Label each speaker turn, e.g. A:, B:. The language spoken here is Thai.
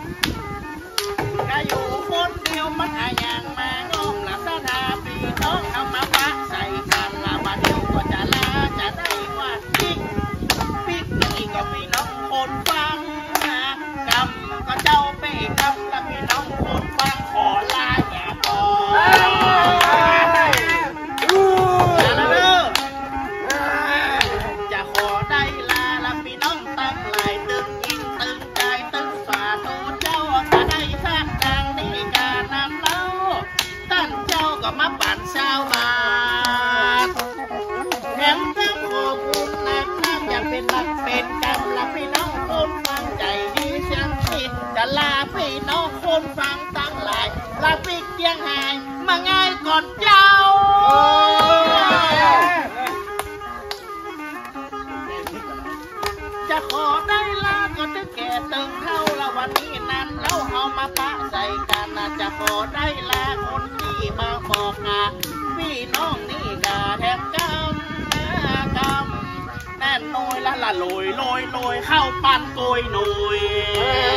A: ก็อยู่คนเดียวมันหาอย่างมาง้อมละสนาปีน้องเอามาปะใส่กันละวันเดียวก็จะลาจะได้ว่าปิ๊กนี่ก็พี่น้องคนฟังนะกำก็เจ้าเป้กำละพี่น้องคนฟังขอลาอย่าพอจะขอได้ลาละพี่น้องตั้งหลายตึงยิงตึงใจตึงฝ่าโตเจ้าจะได้สร้างดังนี่การนำเล่าตั้งเจ้าก็มาปั่นชาวบ้านแถมทั้งขอบคุณนะอยากเป็นรักเป็นกรรมละพี่น้องคนฟังใจดีจังสิจะลาพี่น้องคนฟังตั้งหลายลาปิกเกียงหายมาง่ายก่อนเจ้าจะขอได้ลาก็จะแก่ตึงเท่าละวันนี้นั้นแล้วเอามาปะใส่กันนะจะขอได้ลาคนที่มาบอกนะพี่น้องนี่กาแทบกำแน่นโนยละละโรยเข้าปันโกยหน่อย